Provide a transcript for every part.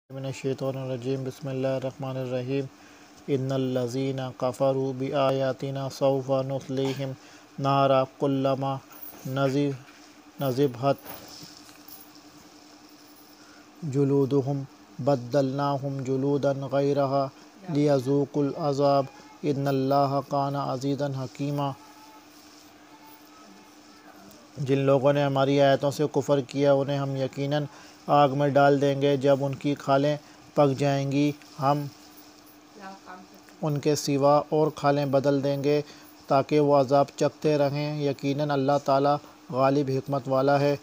من الشیطان الرجیم بسم اللہ الرحمن الرحیم ان الذین کفروا بآیاتنا سوف نصلیہم نارا کلما نضجت جلودہم بدلناہم جلودا غیرہا لیذوقوا العذاب ان اللہ کان عزیزا حکیما۔ جن لوگوں نے ہماری آیتوں سے کفر کیا انہیں ہم یقیناً آگ میں ڈال دیں گے۔ جب ان کی کھالیں پک جائیں گی ہم ان کے سوا اور کھالیں بدل دیں گے تاکہ وہ عذاب چکھتے رہیں۔ یقیناً اللہ تعالیٰ غالب حکمت والا ہے۔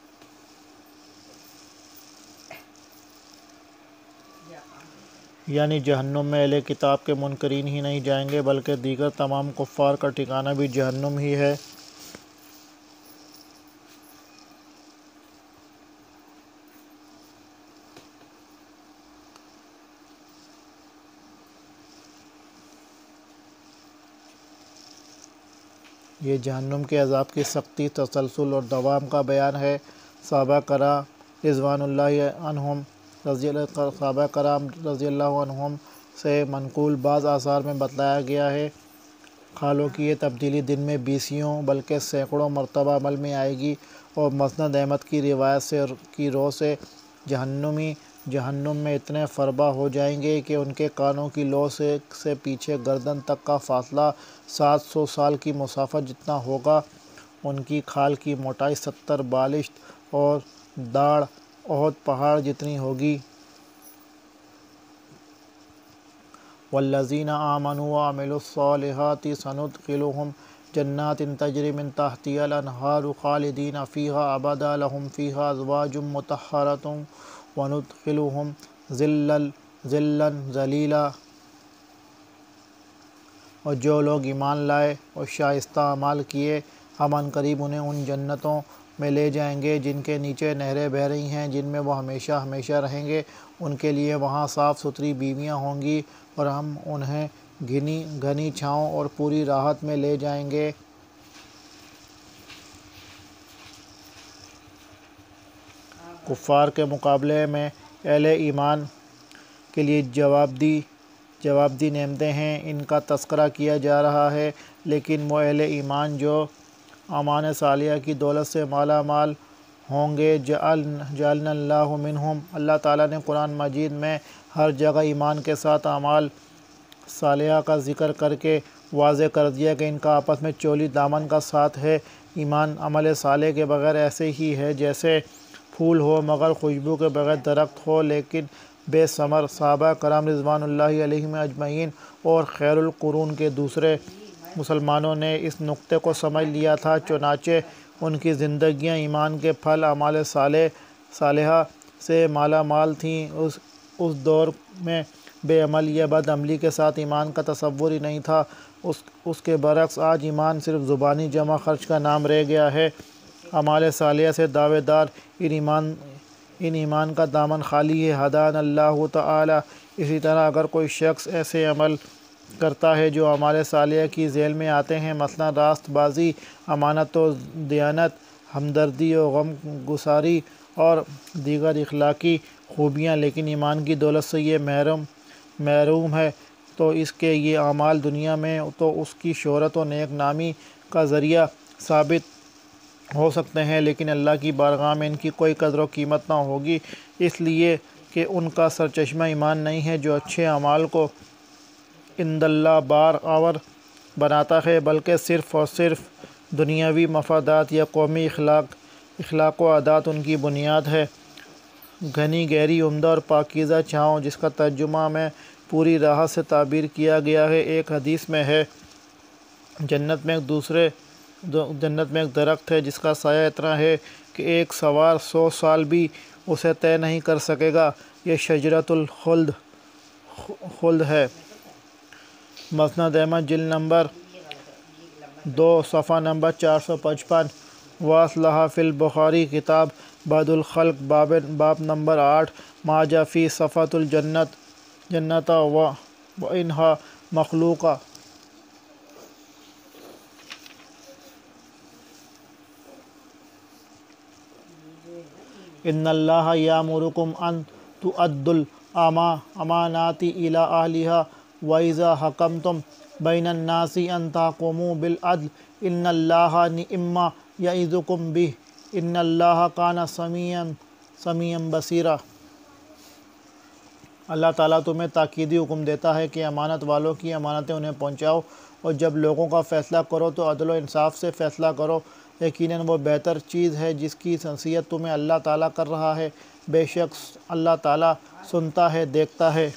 یعنی جہنم میں اہل کتاب کے منکرین ہی نہیں جائیں گے بلکہ دیگر تمام کفار کا ٹھکانہ بھی جہنم ہی ہے۔ یہ جہنم کے عذاب کی سختی، تسلسل اور دوام کا بیان ہے۔ صحابہ کرام رضوان اللہ عنہم سے منقول بعض آثار میں بتلایا گیا ہے کھالوں کی یہ تبدیلی دن میں بیسیوں بلکہ سینکڑوں مرتبہ عمل میں آئے گی، اور مسند احمد کی روایت کی رو سے جہنمی جہنم میں اتنے فربہ ہو جائیں گے کہ ان کے کانوں کی لو سے پیچھے گردن تک کا فاصلہ 700 سال کی مسافت جتنا ہوگا۔ ان کی کھال کی موٹائی 70 بالشت اور داڑھ احد پہاڑ جتنی ہوگی۔ والذین آمنوا وعملوا الصالحات سندخلهم جنات تجری من تحتها الانہار خالدین فیہا ابدا لہم فیہا ازواج مطہرۃ وندخلهم ظلا ظلیلا۔ اور جو لوگ ایمان لائے اور شائستہ اعمال کیے ہم عنقریب انہیں ان جنتوں میں لے جائیں گے جن کے نیچے نہریں بہہ رہی ہیں، جن میں وہ ہمیشہ ہمیشہ رہیں گے۔ ان کے لیے وہاں صاف ستھری بیویاں ہوں گی اور ہم انہیں گھنی چھاؤں اور پوری راحت میں لے جائیں گے۔ کفار کے مقابلے میں اہل ایمان کے لیے جوابدہ نعمتیں ہیں، ان کا تذکرہ کیا جا رہا ہے، لیکن وہ اہل ایمان جو اعمال صالحہ کی دولت سے مالا مال ہوں گے جعلنا اللہ منہم۔ اللہ تعالیٰ نے قرآن مجید میں ہر جگہ ایمان کے ساتھ اعمال صالحہ کا ذکر کر کے واضح کر دیا کہ ان کا آپس میں چولی دامن کا ساتھ ہے۔ ایمان عمل صالح کے بغیر ایسے ہی ہے جیسے پھول ہو مگر خوشبو کے بغیر درخت ہو لیکن بے ثمر۔ صحابہ کرام رضوان اللہ علیہم اجمعین اور خیر القرون کے دوسرے مسلمانوں نے اس نکتے کو سمجھ لیا تھا، چنانچہ ان کی زندگیاں ایمان کے پھل اعمال صالحہ سے مالا مال تھیں۔ اس دور میں بے عمل یا بد عملی کے ساتھ ایمان کا تصور ہی نہیں تھا۔ اس کے برعکس آج ایمان صرف زبانی جمع خرچ کا نام رہ گیا ہے۔ اعمال صالحہ سے دعوے دار ان ایمان کا دامن خالی ہے۔ ہدانا اللہ تعالی۔ اسی طرح اگر کوئی شخص ایسے عمل کرتا ہے جو اعمال صالحہ کی ذیل میں آتے ہیں، مثلا راست بازی، امانت و دیانت، ہمدردی و غم گساری اور دیگر اخلاقی خوبیاں، لیکن ایمان کی دولت سے یہ محروم ہے، تو اس کے یہ اعمال دنیا میں تو اس کی شہرت و نیک نامی کا ذریعہ ثابت ہو سکتے ہیں لیکن اللہ کی بارگاہ میں ان کی کوئی قدر و قیمت نہ ہوگی، اس لیے کہ ان کا سرچشمہ ایمان نہیں ہے جو اچھے اعمال کو عند اللہ بار آور بناتا ہے، بلکہ صرف اور صرف دنیاوی مفادات یا قومی اخلاق و عادات ان کی بنیاد ہے۔ گھنی گہری عمدہ اور پاکیزہ چھاؤں، جس کا ترجمہ میں پوری راحت سے تعبیر کیا گیا ہے۔ ایک حدیث میں ہے جنت میں ایک درخت ہے جس کا سایہ اتنا ہے کہ ایک سوار 100 سال بھی اسے طے نہیں کر سکے گا، یہ شجرۃ الخلد ہے۔ مسند احمد جلد نمبر 2 صفحہ نمبر 455۔ واصلہ فی البخاری کتاب بعد الخلق باب نمبر 8 ما جاء فی صفۃ الجنۃ و انھا مخلوقہ۔ ان اللہ یامرکم ان تؤدوا الامانات الی اہلہا وَإِذَا حَكَمْتُمْ بَيْنَ النَّاسِ أَن تَحْكُمُوا بِالْعَدْلِ إِنَّ اللَّهَ نِعِمَّا يَعِظُكُم بِهِ إِنَّ اللَّهَ كَانَ سَمِيعًا بَصِيرًا۔ اللہ تعالیٰ تمہیں تاکیدی حکم دیتا ہے کہ امانت والوں کی امانتیں انہیں پہنچاؤ، اور جب لوگوں کا فیصلہ کرو تو عدل و انصاف سے فیصلہ کرو، یقیناً وہ بہتر چیز ہے جس کی نصیحت تمہیں اللہ تعالیٰ کر رہا ہے، بے شک اللہ تعالیٰ سنتا ہے، دیکھتا ہے۔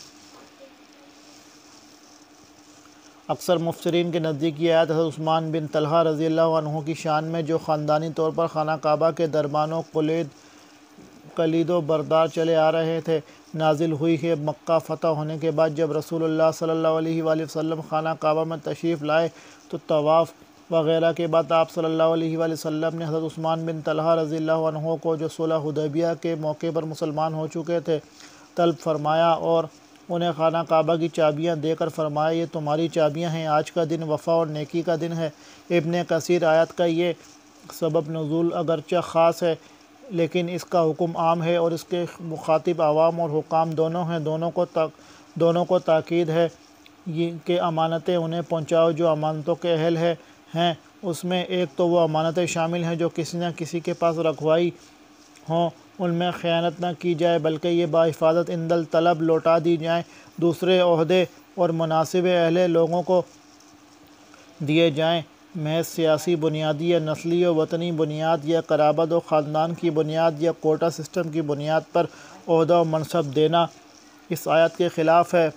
اکثر مفسرین کے نزدیک یہ آیت حضرت عثمان بن طلحہ رضی اللہ عنہ کی شان میں جو خاندانی طور پر خانہ کعبہ کے دربانوں کلید و بردار چلے آ رہے تھے، نازل ہوئی ہے۔ مکہ فتح ہونے کے بعد جب رسول اللہ صلی اللہ علیہ وآلہ وسلم خانہ کعبہ میں تشریف لائے تو طواف وغیرہ کے بعد آپ صلی اللہ علیہ وآلہ وسلم نے حضرت عثمان بن طلحہ رضی اللہ عنہ کو، جو صلح حدیبیہ کے موقع پر مسلمان ہو چکے تھے، طلب فرمایا اور انہیں خانہ کعبہ کی چابیاں دے کر فرمایا، یہ تمہاری چابیاں ہیں، آج کا دن وفا اور نیکی کا دن ہے۔ ابن کثیر آیت کا یہ سبب نزول اگرچہ خاص ہے لیکن اس کا حکم عام ہے اور اس کے مخاطب عوام اور حکام دونوں ہیں، دونوں کو تاکید ہے کہ امانتیں انہیں پہنچاؤ جو امانتوں کے اہل ہیں۔ اس میں ایک تو وہ امانتیں شامل ہیں جو کسی نہ کسی کے پاس رکھوائی ہوں، ان میں خیانت نہ کی جائے بلکہ یہ بحفاظت عند الطلب لوٹا دی جائیں، دوسرے عہدے اور مناصب اہل لوگوں کو دیے جائیں، محض سیاسی بنیاد یا نسلی و وطنی بنیاد یا قرابت و خاندان کی بنیاد یا کوٹا سسٹم کی بنیاد پر عہدہ و منصب دینا اس آیت کے خلاف ہے۔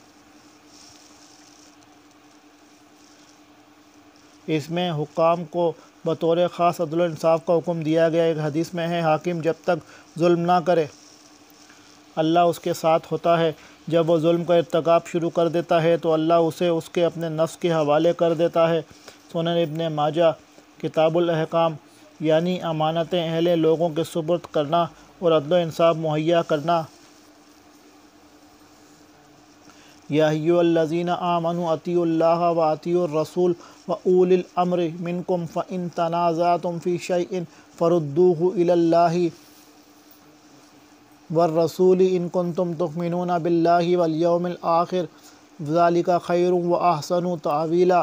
اس میں حکام کو بطور خاص عدل و انصاف کا حکم دیا گیا۔ ایک حدیث میں ہے، حاکم جب تک ظلم نہ کرے اللہ اس کے ساتھ ہوتا ہے، جب وہ ظلم کا ارتکاب شروع کر دیتا ہے تو اللہ اسے اس کے اپنے نفس کے حوالے کر دیتا ہے۔ سنن ابن ماجہ کتاب الاحکام، یعنی امانتیں اہل لوگوں کے سپرد کرنا اور عدل و انصاف مہیا کرنا۔ یا ایھا الذین آمنوا اطیعوا اللہ واطیعوا الرسول واولی الامر منکم فإن تنازعتم فی شیء فردوہ الی اللہ والرسول ان کنتم تؤمنون باللہ والیوم الآخر ذلک خیر واحسن تأویلا۔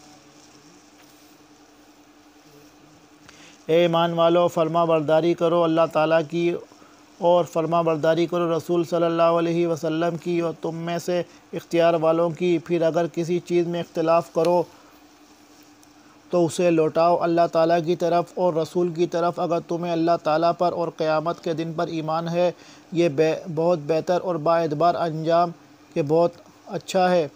اے ایمان والو، فرما برداری کرو اللہ تعالیٰ کی اور فرما برداری کرو رسول صلی اللہ علیہ وسلم کی اور تم میں سے اختیار والوں کی، پھر اگر کسی چیز میں اختلاف کرو تو اسے لوٹاؤ اللہ تعالیٰ کی طرف اور رسول کی طرف اگر تمہیں اللہ تعالیٰ پر اور قیامت کے دن پر ایمان ہے، یہ بہت بہتر اور باعتبار انجام کہ بہت اچھا ہے۔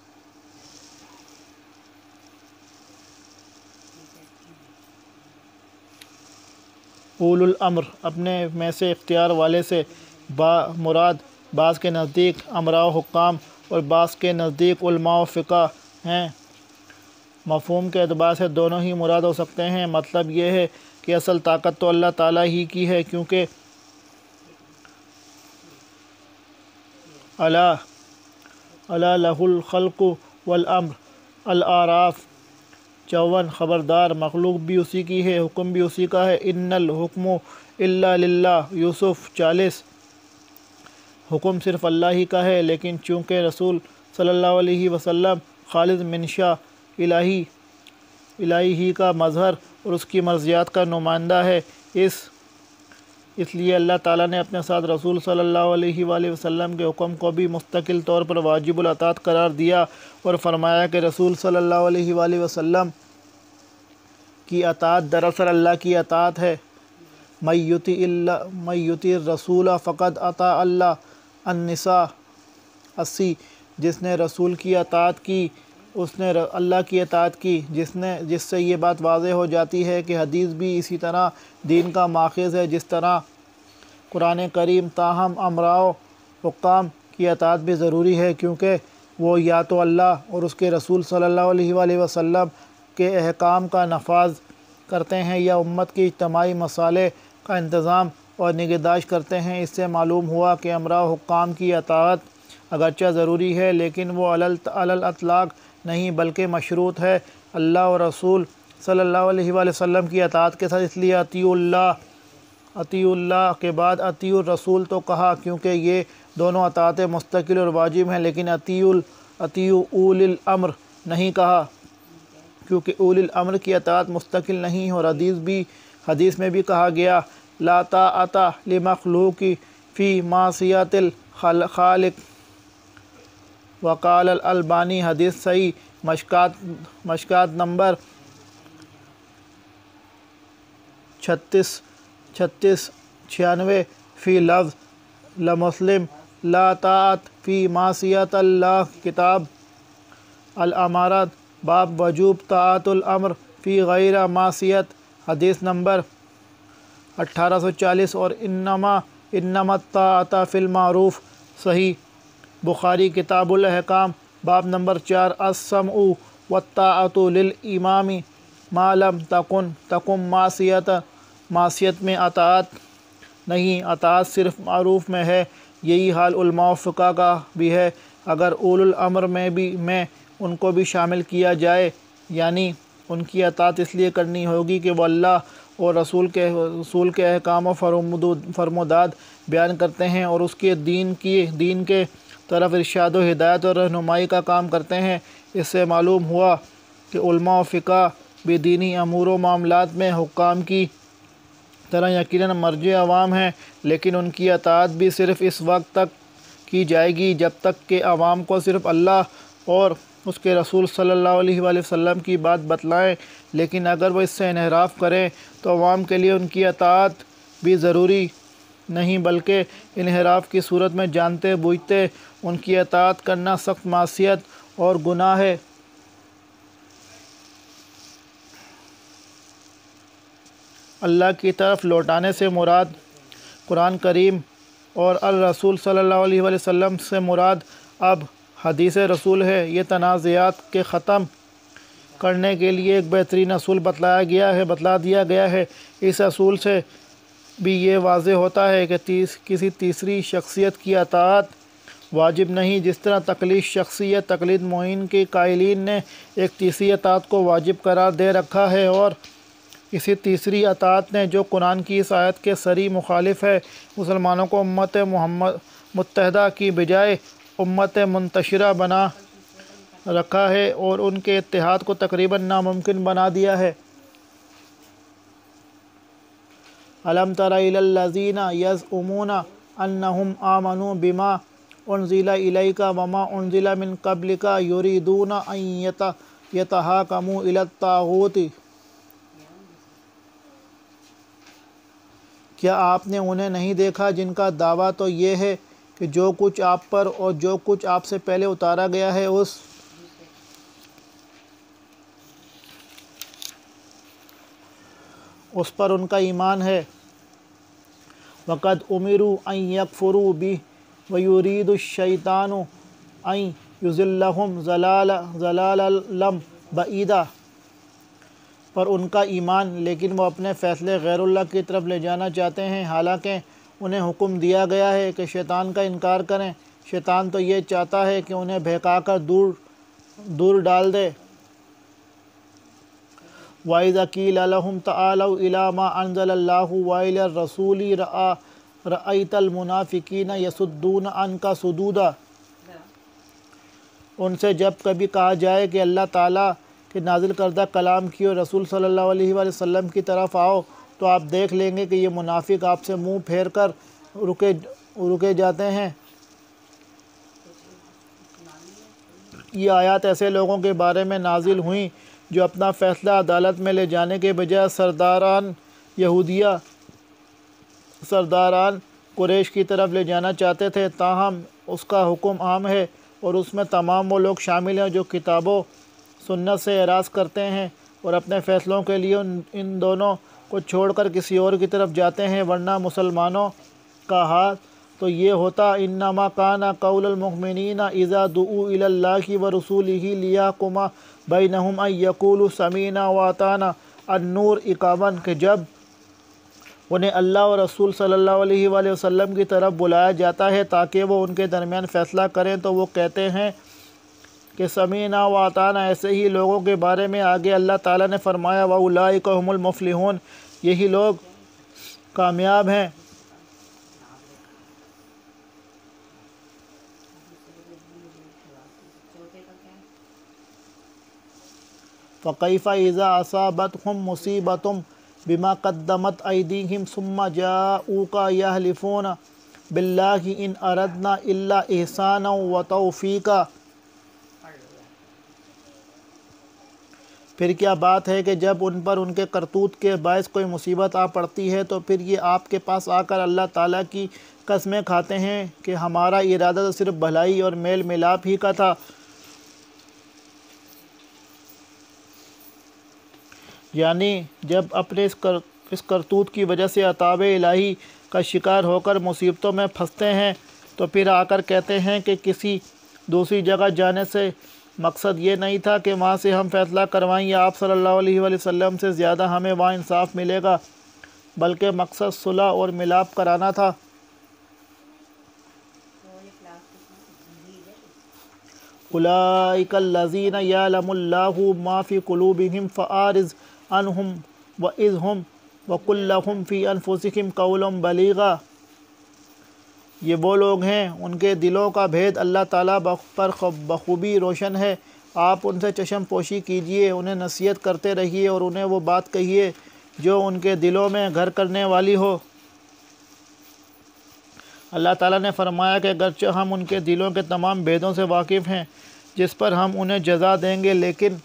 اول الامر، اپنے میں سے اختیار والے سے مراد بعض کے نزدیک امراء و حکام اور بعض کے نزدیک علماء و فقہ ہیں۔ مفہوم کے اعتبار سے دونوں ہی مراد ہو سکتے ہیں۔ مطلب یہ ہے کہ اصل طاقت تو اللہ تعالیٰ ہی کی ہے، کیونکہ الا لہ الخلق والامر، الاعراف 54۔ خبردار، مخلوق بھی اسی کی ہے، حکم بھی اسی کا ہے۔ ان الحکم الا للہ، یوسف 40۔ حکم صرف اللہ ہی کا ہے، لیکن چونکہ رسول صلی اللہ علیہ وسلم خالص منشا الہی ہی کا مظہر اور اس کی مرضیات کا نمائندہ ہے، اس لیے اللہ تعالیٰ نے اپنے ساتھ رسول صلی اللہ علیہ وآلہ وسلم کے حکم کو بھی مستقل طور پر واجب الاطاعت قرار دیا اور فرمایا کہ رسول صلی اللہ علیہ وآلہ وسلم کی اطاعت دراصل اللہ کی اطاعت ہے۔ من یطیع الرسول فقد اطاع اللہ۔ النساء 80۔ جس نے رسول کی اطاعت کی اس نے اللہ کی اطاعت کی، جس سے یہ بات واضح ہو جاتی ہے کہ حدیث بھی اسی طرح دین کا ماخذ ہے جس طرح قرآن کریم۔ تاہم امراء و حکام کی اطاعت بھی ضروری ہے، کیونکہ وہ یا تو اللہ اور اس کے رسول صلی اللہ علیہ وآلہ وسلم کے احکام کا نفاذ کرتے ہیں یا امت کی اجتماعی مصالح کا انتظام اور نگہداشت کرتے ہیں۔ اس سے معلوم ہوا کہ امراء و حکام کی اطاعت اگرچہ ضروری ہے لیکن وہ علی الاطلاق نہیں بلکہ مشروط ہے اللہ اور رسول صلی اللہ علیہ وآلہ وسلم کی اطاعت کے ساتھ۔ اس لیے اطیعوا اللہ کے بعد اطیعوا الرسول تو کہا، کیونکہ یہ دونوں اطاعت مستقل اور واجب ہیں، لیکن اطیعوا اولی الامر نہیں کہا، کیونکہ اولی الامر کی اطاعت مستقل نہیں ہے۔ اور حدیث میں بھی کہا گیا لا طاعۃ لمخلوق فی معصیۃ الخالق۔ وقال الالبانی حدیث صحیح مشکات نمبر 3696 فی لفظ لمسلم لا طاعت فی معصیۃ اللہ۔ کتاب الامارات باب وجوب طاعت الامر فی غیر معصیت، حدیث نمبر 1840۔ اور انما الطاعۃ فی المعروف، صحیح بخاری کتاب الاحکام باب نمبر 4 السمع والطاعۃ للامام ما لم تکن معصیت میں اطاعت نہیں، اطاعت صرف معروف میں ہے۔ یہی حال علماء و فقہا کا بھی ہے۔ اگر اولو الامر میں ان کو بھی شامل کیا جائے، یعنی ان کی اطاعت اس لیے کرنی ہوگی کہ وہ اللہ اور رسول کے احکام و فرمودات بیان کرتے ہیں اور اس کے دین کے طرف ارشاد و ہدایت اور رہنمائی کا کام کرتے ہیں۔ اس سے معلوم ہوا کہ علماء و فقہا بھی دینی امور و معاملات میں حکام کی طرح یقیناً مرجع عوام ہیں، لیکن ان کی اطاعت بھی صرف اس وقت تک کی جائے گی جب تک کہ عوام کو صرف اللہ اور اس کے رسول صلی اللہ علیہ وآلہ وسلم کی بات بتلائیں۔ لیکن اگر وہ اس سے انحراف کریں تو عوام کے لیے ان کی اطاعت بھی ضروری نہیں، بلکہ انحراف کی صورت میں جانتے بوجھتے ان کی اطاعت کرنا سخت معصیت اور گناہ ہے۔ اللہ کی طرف لوٹانے سے مراد قرآن کریم اور الرسول صلی اللہ علیہ وآلہ وسلم سے مراد اب حدیث رسول ہے۔ یہ تنازعات کے ختم کرنے کے لیے ایک بہترین اصول بتلا دیا گیا ہے۔ اس اصول سے بھی یہ واضح ہوتا ہے کہ کسی تیسری شخصیت کی اطاعت واجب نہیں، جس طرح تقلید شخصی یا تقلید معین کے قائلین نے ایک تیسری اطاعت کو واجب قرار دے رکھا ہے، اور اسی تیسری اطاعت نے جو قرآن کی اس آیت کے صریح مخالف ہے، مسلمانوں کو امت متحدہ کی بجائے امت منتشرہ بنا رکھا ہے اور ان کے اتحاد کو تقریباً ناممکن بنا دیا ہے۔ أَلَمْ تَرَ إِلَى الَّذِينَ يَزْعُمُونَ أَنَّهُمْ آمَنُوا بِمَا أُنزِلَ إِلَيْكَ وَمَا أُنزِلَ مِن قَبْلِكَ يُرِيدُونَ أَن يَتَحَاكَمُوا إِلَى الطاغوت۔ کیا آپ نے انہیں نہیں دیکھا جن کا دعویٰ تو یہ ہے کہ جو کچھ آپ پر اور جو کچھ آپ سے پہلے اتارا گیا ہے اس پر ان کا ایمان ہے۔ وَقَدْ أُمِرُوا أَن يَكْفُرُوا بِهِ وَيُرِيدُ الشَّيْطَانُ أَن يُضِلَّهُمْ ضَلَالًا بَعِيدًا۔ پر ان کا ایمان، لیکن وہ اپنے فیصلے غیر اللہ کی طرف لے جانا چاہتے ہیں، حالانکہ انہیں حکم دیا گیا ہے کہ شیطان کا انکار کریں۔ شیطان تو یہ چاہتا ہے کہ انہیں بہکا کر دور ڈال دے۔ وَإِذَا قِيلَ لَهُمْ تَعَالَوْا إِلَىٰ مَا أَنزَلَ اللَّهُ وَإِلَى الرَّسُولِ رَأَيْتَ الْمُنَافِقِينَ يَصُدُّونَ عَنْكَ صُدُودًا۔ ان سے جب کبھی کہا جائے کہ اللہ تعالیٰ کے نازل کردہ کلام کی اور رسول صلی اللہ علیہ وآلہ وسلم کی طرف آؤ، تو آپ دیکھ لیں گے کہ یہ منافق آپ سے منہ پھیر کر رکے جاتے ہیں۔ یہ آیات ایسے لوگوں کے بارے میں نازل ہوئیں جو اپنا فیصلہ عدالت میں لے جانے کے بجائے سرداران قریش کی طرف لے جانا چاہتے تھے۔ تاہم اس کا حکم عام ہے اور اس میں تمام وہ لوگ شامل ہیں جو کتاب و سنت سے اعراض کرتے ہیں اور اپنے فیصلوں کے لیے ان دونوں کو چھوڑ کر کسی اور کی طرف جاتے ہیں، ورنہ مسلمانوں کا حال تو یہ ہوتا انما کان قول المؤمنین اذا دعوا الی اللہ ورسولہ لیحکم بینہم ان یقولوا سمعنا واطعنا۔ النور 51 کہ جب انہیں اللہ اور رسول صلی اللہ علیہ وآلہ وسلم کی طرف بلایا جاتا ہے تاکہ وہ ان کے درمیان فیصلہ کریں تو وہ کہتے ہیں کہ سمعنا واطعنا۔ ایسے ہی لوگوں کے بارے میں آگے اللہ تعالیٰ نے فرمایا وَأُولَٰئِکَ هُمُ الْمُفْلِحُونَ، یہی لوگ کامیاب ہیں۔ فَكَيْفَ إِذَا أَصَابَتْهُمْ مُصِيبَةٌ بِمَا قَدَّمَتْ أَيْدِيهِمْ ثُمَّ جَاءُوكَ يَحْلِفُونَ بِاللَّهِ إِنْ أَرَدْنَا إِلَّا إِحْسَانًا وَتَوْفِيقًا۔ پھر کیا بات ہے کہ جب ان پر ان کے کرتوت کے باعث کوئی مصیبت آ پڑتی ہے تو پھر یہ آپ کے پاس آ کر اللہ تعالیٰ کی قسمیں کھاتے ہیں کہ ہمارا ارادہ تو صرف بھلائی اور میل ملاپ ہی کا تھا۔ یعنی جب اپنے اس کرتوت کی وجہ سے عطاب الہی کا شکار ہو کر مصیبتوں میں پھنستے ہیں تو پھر آ کر کہتے ہیں کہ کسی دوسری جگہ جانے سے مقصد یہ نہیں تھا کہ وہاں سے ہم فیصلہ کروائیں یا آپ صلی اللہ علیہ وآلہ وسلم سے زیادہ ہمیں وہاں انصاف ملے گا، بلکہ مقصد صلح اور ملاپ کرانا تھا۔ اولئک الذین یعلم اللہ ما فی قلوبہم فاعرض عنہم وعظہم وقل لہم فی انفسہم قولا بلیغا۔ یہ وہ لوگ ہیں ان کے دلوں کا بھید اللہ تعالیٰ پر بخوبی روشن ہے، آپ ان سے چشم پوشی کیجئے، انہیں نصیحت کرتے رہیے اور انہیں وہ بات کہیے جو ان کے دلوں میں گھر کرنے والی ہو۔ اللہ تعالیٰ نے فرمایا کہ اگرچہ ہم ان کے دلوں کے تمام بھیدوں سے واقف ہیں جس پر ہم انہیں جزا دیں گے، لیکن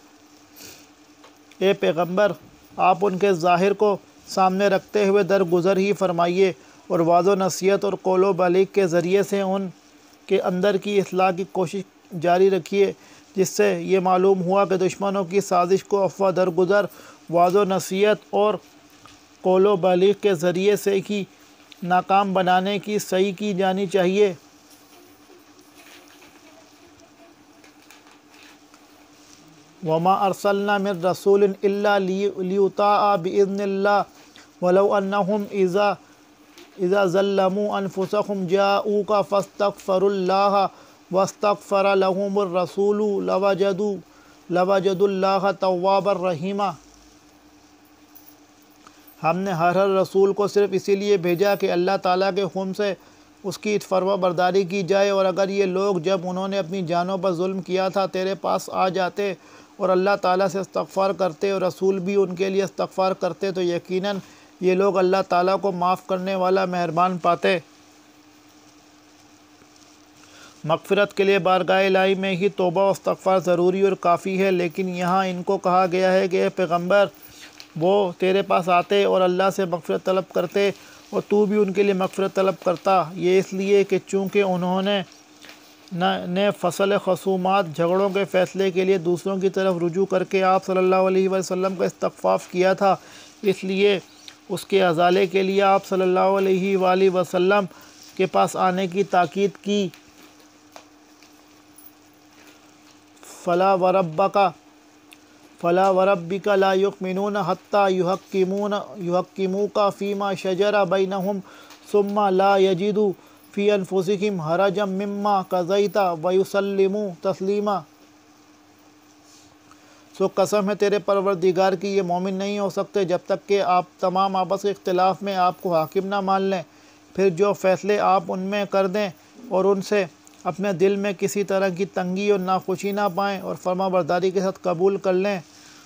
اے پیغمبر آپ ان کے ظاہر کو سامنے رکھتے ہوئے درگزر ہی فرمائیے اور وعظ و نصیحت اور قول و بلیغ کے ذریعے سے ان کے اندر کی اصلاح کی کوشش جاری رکھیے، جس سے یہ معلوم ہوا کہ دشمنوں کی سازش کو افواہ درگزر وعظ و نصیحت اور قول و بلیغ کے ذریعے سے ہی ناکام بنانے کی سعی کی جانی چاہیے۔ وَمَا أَرْسَلْنَا مِن رَّسُولٍ إِلَّا لِيُطَاعَ بِإِذْنِ اللَّهِ وَلَوْ أَنَّهُمْ إِذَا ظَلَّمُوا أَنفُسَهُمْ جَاءُوكَ فَاسْتَغْفَرُوا اللَّهَ وَاسْتَغْفَرَ لَهُمُ الرَّسُولُ لَوَجَدُوا اللَّهَ تَوَّابًا رَحِيمًا۔ ہم نے ہر رسول کو صرف اسی لیے بھیجا کہ اللہ تعالیٰ کے حکم سے اس کی فرما برداری کی جائے، اور اگر یہ لوگ جب انہوں نے اپنی جانوں پر ظلم کیا تھا تیرے پاس آ جاتے اور اللہ تعالیٰ سے استغفار کرتے اور رسول بھی ان کے لیے استغفار کرتے تو یقیناً یہ لوگ اللہ تعالیٰ کو معاف کرنے والا مہربان پاتے۔ مغفرت کے لیے بارگاہ الہی میں ہی توبہ و استغفار ضروری اور کافی ہے، لیکن یہاں ان کو کہا گیا ہے کہ اے پیغمبر وہ تیرے پاس آتے اور اللہ سے مغفرت طلب کرتے اور تو بھی ان کے لیے مغفرت طلب کرتا، یہ اس لیے کہ چونکہ انہوں نے فصل خصومات جھگڑوں کے فیصلے کے لیے دوسروں کی طرف رجوع کر کے آپ صلی اللہ علیہ وسلم کا استخفاف کیا تھا، اس لیے اس کے ازالے کے لیے آپ صلی اللہ علیہ وآلہ وسلم کے پاس آنے کی تاکید کی۔ فلا وربک لا یؤمنون حتی یحکموک فیما شجر بینہم ثم لا یجدوا فی انفسہم حرجا مما قضیت ویسلموا تسلیما۔ سو قسم ہے تیرے پروردگار کی، یہ مومن نہیں ہو سکتے جب تک کہ آپ تمام آپس کے اختلاف میں آپ کو حاکم نہ مان لیں، پھر جو فیصلے آپ ان میں کر دیں اور ان سے اپنے دل میں کسی طرح کی تنگی اور ناخوشی نہ پائیں اور فرما برداری کے ساتھ قبول کر لیں۔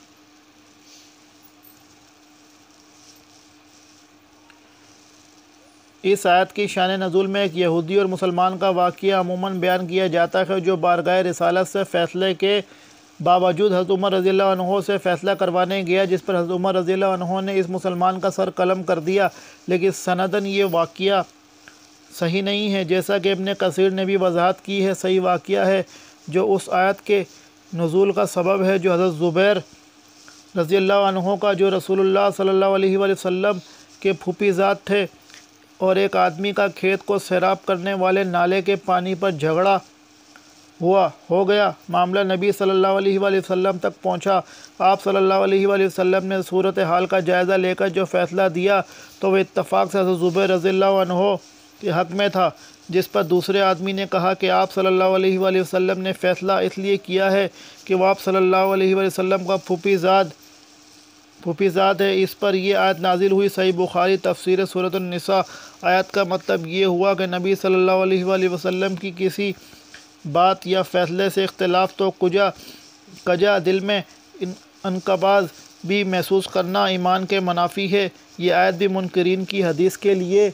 اس آیت کی شان نزول میں ایک یہودی اور مسلمان کا واقعہ عموماً بیان کیا جاتا ہے جو بارگاہ رسالت سے فیصلے کے باوجود حضرت عمر رضی اللہ عنہ سے فیصلہ کروانے گیا، جس پر حضرت عمر رضی اللہ عنہ نے اس مسلمان کا سر قلم کر دیا، لیکن سنداً یہ واقعہ صحیح نہیں ہے، جیسا کہ ابن کثیر نے بھی وضاحت کی ہے۔ صحیح واقعہ ہے جو اس آیت کے نزول کا سبب ہے، جو حضرت زبیر رضی اللہ عنہ کا، جو رسول اللہ صلی اللہ علیہ وآلہ وسلم کے پھوپھی زاد تھے، اور ایک آدمی کا کھیت کو سیراب کرنے والے نالے کے پانی پر جھگڑا ہو گیا۔ معاملہ نبی صلی اللہ علیہ وآلہ وسلم تک پہنچا۔ آپ صلی اللہ علیہ وآلہ وسلم نے صورتحال کا جائزہ لے کر جو فیصلہ دیا تو وہ اتفاق سے حضرت زبیر رضی اللہ عنہ کے حق میں تھا، جس پر دوسرے آدمی نے کہا کہ آپ صلی اللہ علیہ وآلہ وسلم نے فیصلہ اس لیے کیا ہے کہ وہ آپ صلی اللہ علیہ وآلہ وسلم کا پھوپھی زاد ہے۔ اس پر یہ آیت نازل ہوئی۔ صحیح بخاری تفسیر سورۃ النساء۔ آیت کا مطلب یہ ہوا کہ نبی صلی اللہ علیہ وآلہ وسلم کی کسی بات یا فیصلے سے اختلاف تو کجا دل میں انقباض بھی محسوس کرنا ایمان کے منافی ہے۔ یہ آیت بھی منکرین کی حدیث کے لیے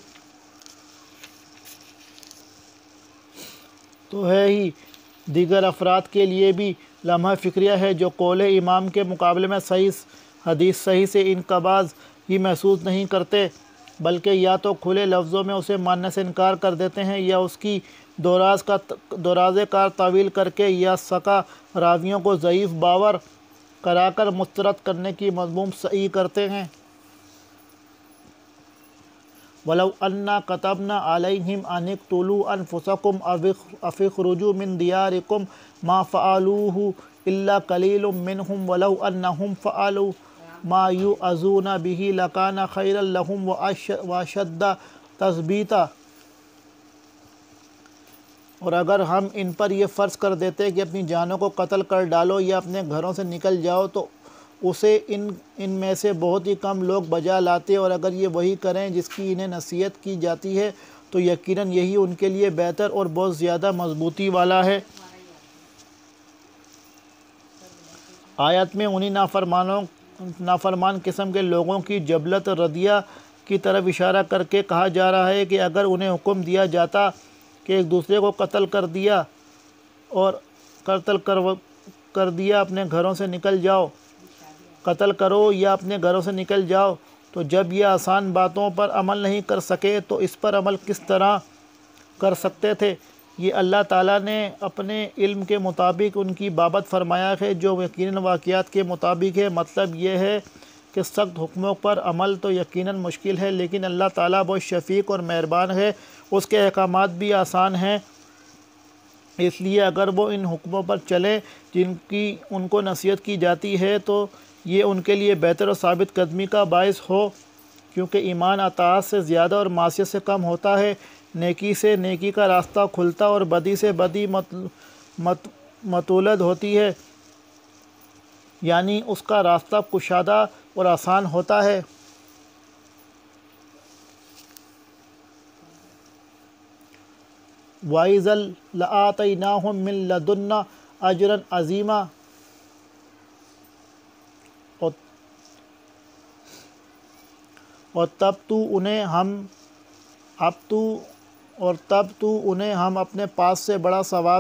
تو ہے ہی، دیگر افراد کے لیے بھی لمحہ فکریہ ہے جو قول امام کے مقابلے میں حدیث صحیح سے انقباض ہی محسوس نہیں کرتے، بلکہ یا تو کھلے لفظوں میں اسے ماننے سے انکار کر دیتے ہیں یا اس کی دراز کار تعویل کر کے یا سکا راویوں کو ضعیف باور کرا کر مسترد کرنے کی مذموم صحیح کرتے ہیں۔ وَلَوْ أَنَّا كَتَبْنَا عَلَيْهِمْ أَنِ اقْتُلُوا أَنفُسَكُمْ أَوِ اخْرُجُوا مِنْ دِيَارِكُمْ مَا فَعَلُوهُ إِلَّا قَلِيلٌ مِّنْهُمْ وَلَوْ أَنَّهُمْ فَعَلُوا مَا يُوعَظُونَ بِهِ لَكَانَ خَيْرًا لَّهُمْ وَأَشَدَّ تَثْبِيتًا۔ اور اگر ہم ان پر یہ فرض کر دیتے کہ اپنی جانوں کو قتل کر ڈالو یا اپنے گھروں سے نکل جاؤ تو اسے ان میں سے بہت ہی کم لوگ بجا لاتے، اور اگر یہ وہی کریں جس کی انہیں نصیحت کی جاتی ہے تو یقیناً یہی ان کے لیے بہتر اور بہت زیادہ مضبوطی والا ہے۔ آیت میں انہی نافرمان قسم کے لوگوں کی جبلت ردیہ کی طرف اشارہ کر کے کہا جا رہا ہے کہ اگر انہیں حکم دیا جاتا کہ ایک دوسرے کو قتل کر دیا اپنے گھروں سے نکل جاؤ، قتل کرو یا اپنے گھروں سے نکل جاؤ، تو جب یہ آسان باتوں پر عمل نہیں کر سکے تو اس پر عمل کس طرح کر سکتے تھے؟ یہ اللہ تعالیٰ نے اپنے علم کے مطابق ان کی بابت فرمایا ہے جو یقیناً واقعات کے مطابق ہے۔ مطلب یہ ہے کہ سخت حکموں پر عمل تو یقیناً مشکل ہے، لیکن اللہ تعالیٰ بہت شفیق اور مہربان ہے، اس کے احکامات بھی آسان ہیں، اس لیے اگر وہ ان حکموں پر چلیں جن کی ان کو نصیحت کی جاتی ہے تو یہ ان کے لیے بہتر اور ثابت قدمی کا باعث ہو، کیونکہ ایمان اطاعت سے زیادہ اور معصیت سے کم ہوتا ہے، نیکی سے نیکی کا راستہ کھلتا اور بدی سے بدی متولد ہوتی ہے، یعنی اس کا راستہ کشادہ اور آسان ہوتا ہے۔ وَإِذًا لَآتَيْنَاهُم مِّن لَّدُنَّا أَجْرًا عَظِيمًا۔ اور تب تو انہیں ہم اپنے پاس سے بڑا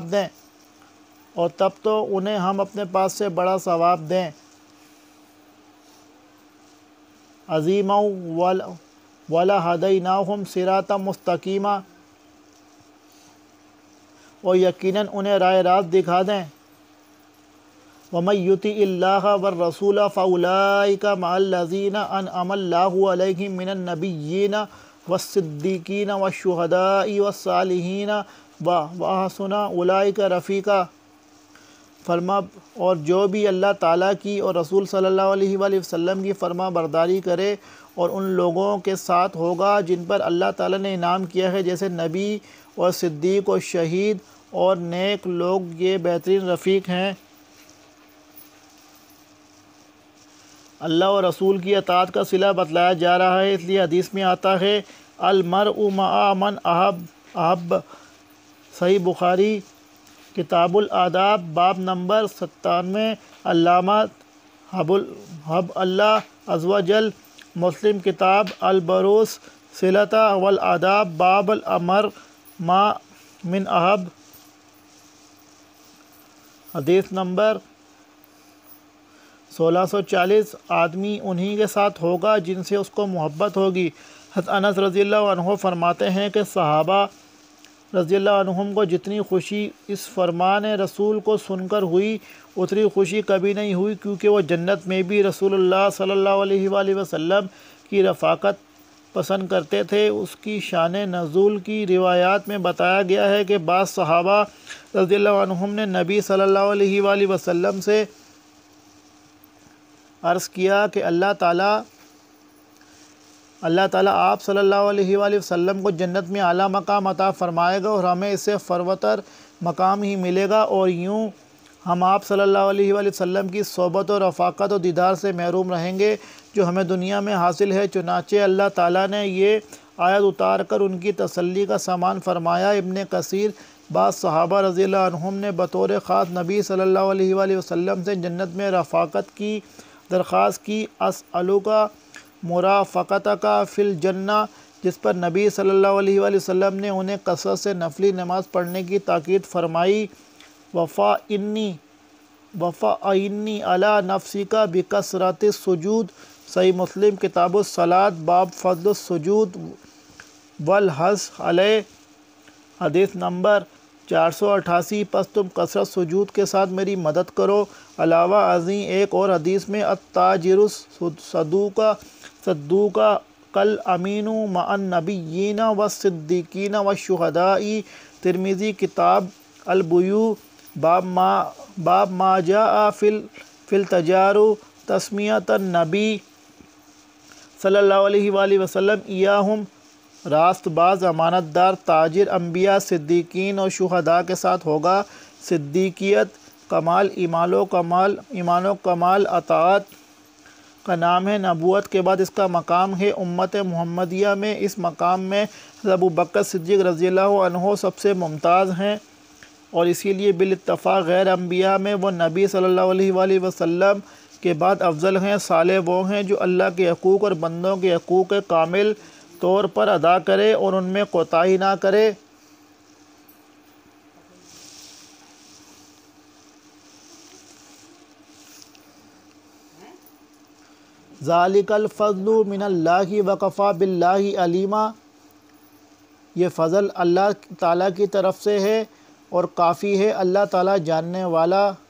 ثواب دیں، عظیما وَلَهَدَيْنَاهُمْ صِرَاطًا مُسْتَقِيمًا، اور یقیناً انہیں راہ راست دکھا دیں۔ وَمَن يُطِعِ اللَّهَ وَالرَّسُولَ فَأُولَٰئِكَ مَعَ الَّذِينَ أَنْعَمَ اللَّهُ عَلَيْهِم مِّنَ النَّبِيِّينَ وَالصِّدِّيقِينَ وَالشُّهَدَاءِ وَالصَّالِحِينَ وَحَسُنَ أُولَٰئِكَ رَفِیقًا۔ اور جو بھی اللہ تعالیٰ کی اور رسول صلی اللہ علیہ وآلہ وسلم کی فرما برداری کرے اور ان لوگوں کے ساتھ ہوگا جن پر اللہ تعالیٰ نے انعام کیا ہے، جیسے نبی اور صدیق اور شہید اور نیک لوگ، یہ بہترین رفیق ہیں۔ اللہ اور رسول کی اطاعت کا صلہ بتلایا جا رہا ہے، اس لیے حدیث میں آتا ہے المرء مع من احب۔ صحیح بخاری کتاب الآداب باب نمبر 97، علامہ حب اللہ عز و جل۔ مسلم کتاب البروس صلۃ والآداب باب الامر مع من احب، حدیث نمبر 1640۔ آدمی انہی کے ساتھ ہوگا جن سے اس کو محبت ہوگی۔ حضرت انس رضی اللہ عنہ فرماتے ہیں کہ صحابہ رضی اللہ عنہم کو جتنی خوشی اس فرمان رسول کو سن کر ہوئی اتنی خوشی کبھی نہیں ہوئی، کیونکہ وہ جنت میں بھی رسول اللہ صلی اللہ علیہ وآلہ وسلم کی رفاقت پسند کرتے تھے۔ اس کی شان نزول کی روایات میں بتایا گیا ہے کہ بعض صحابہ رضی اللہ عنہم نے نبی صلی اللہ علیہ وآلہ وسلم سے عرض کیا کہ اللہ تعالیٰ آپ صلی اللہ علیہ وآلہ وسلم کو جنت میں اعلیٰ مقام عطا فرمائے گا اور ہمیں اس سے فروتر مقام ہی ملے گا، اور یوں ہم آپ صلی اللہ علیہ وآلہ وسلم کی صحبت و رفاقت و دیدار سے محروم رہیں گے جو ہمیں دنیا میں حاصل ہے۔ چنانچہ اللہ تعالیٰ نے یہ آیت اتار کر ان کی تسلی کا سامان فرمایا۔ ابن کثیر بعض صحابہ رضی اللہ عنہم نے بطور خاص نبی صلی اللہ علیہ وآلہ وسلم سے جنت میں رفاقت کی درخواست کی۔ اسألک مرافقتک فی الجنہ، جس پر نبی صلی اللہ علیہ وآلہ وسلم نے انہیں کثرت سے نفلی نماز پڑھنے کی تاکید فرمائی۔ وَفَعِنِّی عَلیٰ نَفْسِکَ بِکثرۃ السجود، صحیح مسلم کتاب الصلاۃ، باب فضل السجود والحث علیہ، حدیث نمبر 488۔ پس تم کثرت سجود کے ساتھ میری مدد کرو۔ علاوہ ازیں ایک اور حدیث میں التاجر الصدوق کالامین مع النبیین والصدیقین والشہداء، ترمذی کتاب البیوع، باب ما جاء فی التجار، تسمیۃ النبی صلی اللہ علیہ وآلہ وسلم ایہم، راست باز امانت دار تاجر انبیاء، صدیقین اور شہداء کے ساتھ ہوگا۔ صدیقیت کمال ایمان و کمال اطاعت کا نام ہے۔ نبوت کے بعد اس کا مقام ہے۔ امت محمدیہ میں اس مقام میں ابوبکر صدیق رضی اللہ عنہ سب سے ممتاز ہیں، اور اسی لیے بالاتفاق غیر انبیاء میں وہ نبی صلی اللہ علیہ وآلہ وسلم کے بعد افضل ہیں۔ صالح وہ ہیں جو اللہ کے حقوق اور بندوں کے حقوق کامل طور پر ادا کرے اور ان میں کوتاہی نہ کرے۔ ذالک الفضل من اللہ وکفیٰ باللہ علیما، یہ فضل اللہ تعالیٰ کی طرف سے ہے اور کافی ہے اللہ تعالیٰ جاننے والا